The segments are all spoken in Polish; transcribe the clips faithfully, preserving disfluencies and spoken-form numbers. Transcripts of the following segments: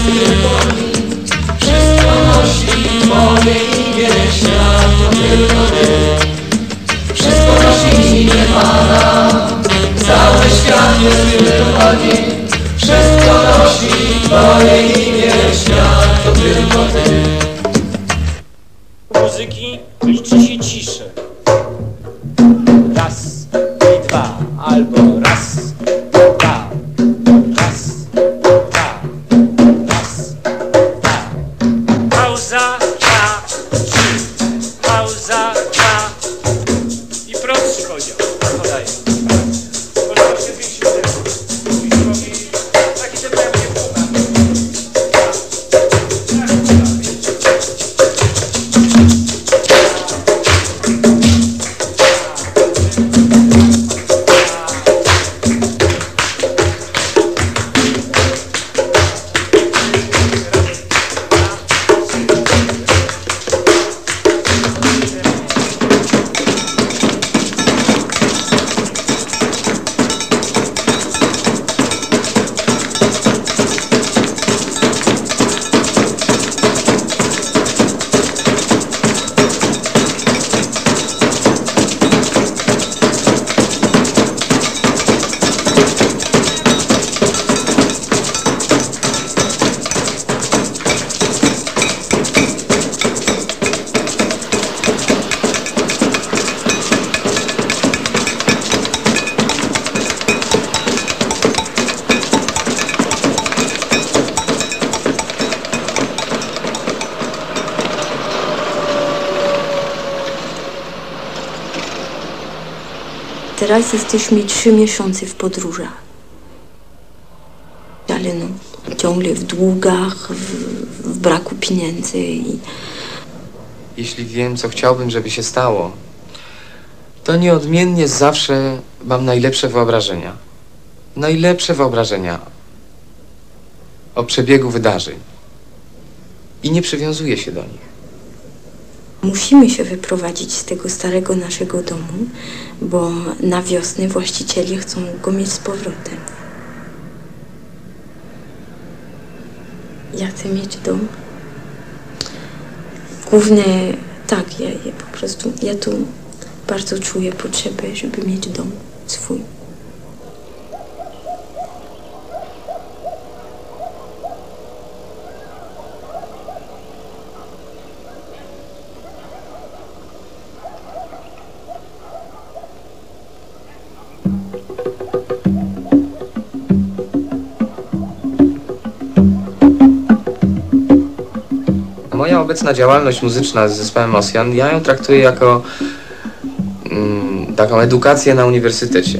tylko mi. Wszystko nosi moje imię, świat to tylko ty. Wszystko nosi imię Pana, cały świat jest tylko Pani. Wszystko nosi moje imię, świat to tylko ty. Muzyki liczy się ciszę. Raz i dwa, albo raz, dwa, raz, dwa, raz, dwa. Pauza, dwa, trzy, pauza, dwa. I prostszy podział. Podaję. Można się zwiększyć tempo. Taki tempo jak nie było. Teraz jesteśmy trzy miesiące w podróżach. Ale no, ciągle w długach, w, w braku pieniędzy. I... Jeśli wiem, co chciałbym, żeby się stało, to nieodmiennie zawsze mam najlepsze wyobrażenia. Najlepsze wyobrażenia o przebiegu wydarzeń. I nie przywiązuję się do nich. Musimy się wyprowadzić z tego starego naszego domu, bo na wiosnę właściciele chcą go mieć z powrotem. Ja chcę mieć dom. Głównie tak, ja, ja po prostu, ja tu bardzo czuję potrzebę, żeby mieć dom swój. Moja obecna działalność muzyczna z zespołem Ossian, ja ją traktuję jako mm, taką edukację na uniwersytecie.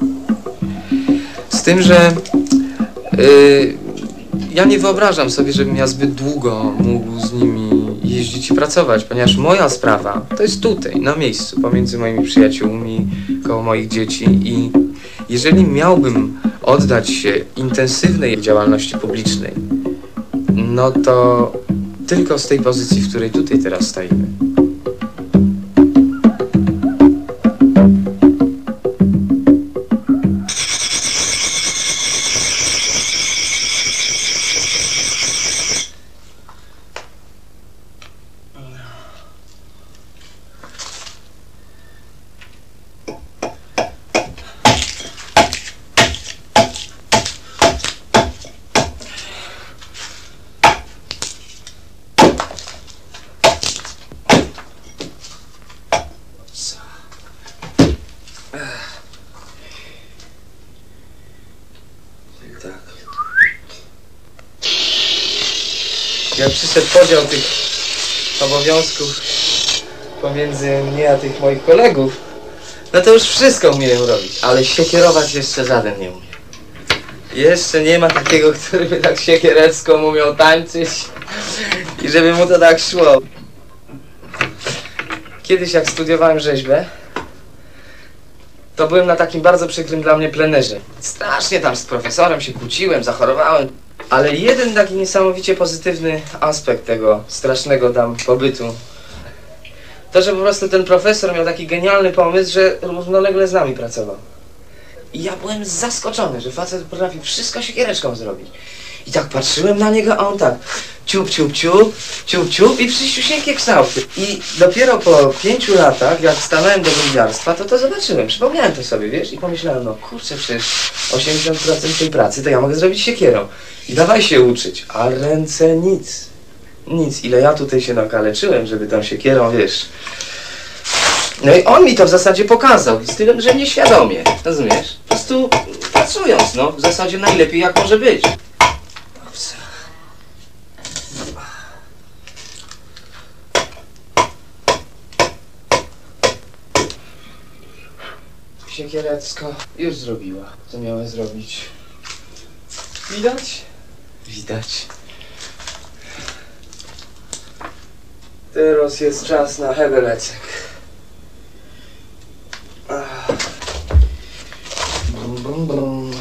Z tym, że yy, ja nie wyobrażam sobie, żebym ja zbyt długo mógł z nimi jeździć i pracować, ponieważ moja sprawa to jest tutaj, na miejscu, pomiędzy moimi przyjaciółmi, koło moich dzieci i jeżeli miałbym oddać się intensywnej działalności publicznej, no to tylko z tej pozycji, w której tutaj teraz stoimy. Jak przyszedł podział tych obowiązków pomiędzy mnie a tych moich kolegów, no to już wszystko umieją robić, ale siekierować jeszcze żaden nie umie. Jeszcze nie ma takiego, który by tak siekierecko umiał tańczyć i żeby mu to tak szło. Kiedyś jak studiowałem rzeźbę, to byłem na takim bardzo przykrym dla mnie plenerze. Strasznie tam z profesorem się kłóciłem, zachorowałem. Ale jeden taki niesamowicie pozytywny aspekt tego strasznego tam pobytu, to, że po prostu ten profesor miał taki genialny pomysł, że równolegle z nami pracował. I ja byłem zaskoczony, że facet potrafi wszystko siekiereczką zrobić. I tak patrzyłem na niego, a on tak ciup, ciup, ciup, ciup, ciup i przyściuśniękie kształty. I dopiero po pięciu latach, jak stanąłem do wędkarstwa, to to zobaczyłem, przypomniałem to sobie, wiesz, i pomyślałem, no kurczę, przecież osiemdziesiąt procent tej pracy to ja mogę zrobić siekierą. I dawaj się uczyć, a ręce nic, nic. Ile ja tutaj się nakaleczyłem, żeby tą siekierą, wiesz. No i on mi to w zasadzie pokazał, z tym, że nieświadomie, rozumiesz? Po prostu pracując, no, w zasadzie najlepiej jak może być. Siekierecko już zrobiła, co miała zrobić. Widać? Widać. Teraz jest czas na hebelecek. Brum, brum, brum.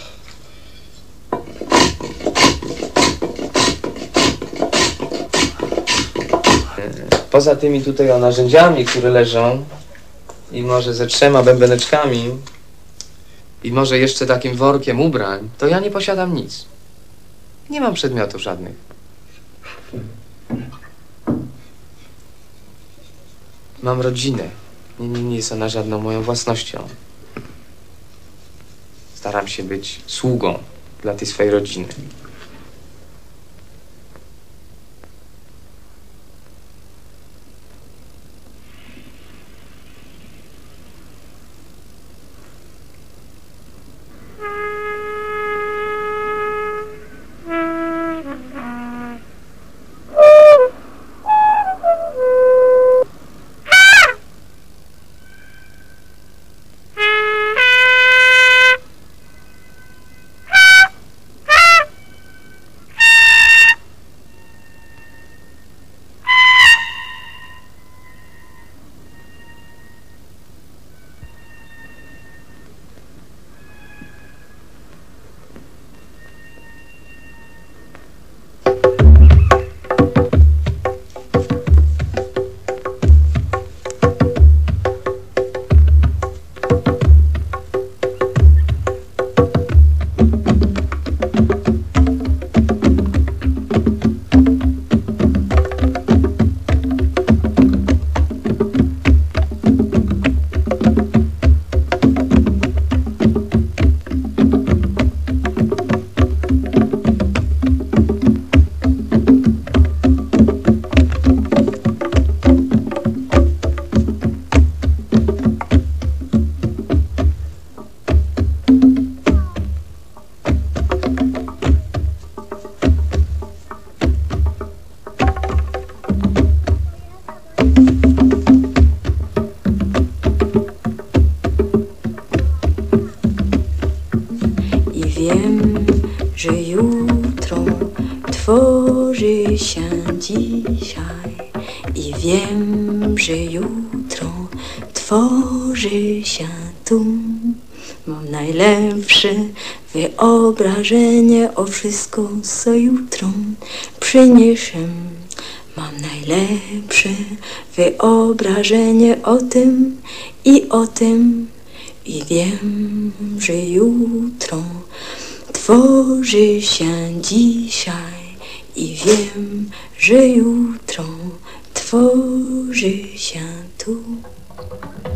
Poza tymi tutaj o narzędziami, które leżą, i może ze trzema bębeneczkami, i może jeszcze takim workiem ubrań, to ja nie posiadam nic. Nie mam przedmiotów żadnych. Mam rodzinę. Nie, nie, nie jest ona żadną moją własnością. Staram się być sługą dla tej swojej rodziny. Wiem, że jutro tworzy się dzisiaj i wiem, że jutro tworzy się tu. Mam najlepsze wyobrażenie o wszystko, co jutro przyniesie. Mam najlepsze wyobrażenie o tym i o tym i wiem, że jutro tworzy się dzisiaj i wiem, że jutro tworzy się tu.